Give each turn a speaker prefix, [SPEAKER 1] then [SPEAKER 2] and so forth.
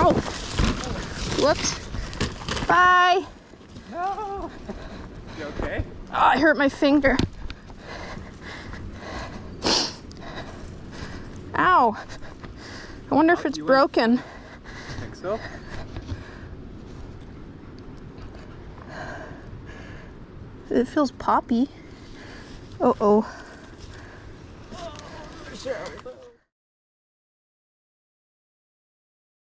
[SPEAKER 1] Ow! Whoops. Bye.
[SPEAKER 2] No. You okay?
[SPEAKER 1] Oh, I hurt my finger. Ow. I wonder if it's broken.
[SPEAKER 2] I think so.
[SPEAKER 1] It feels poppy. Uh-oh.
[SPEAKER 2] Oh,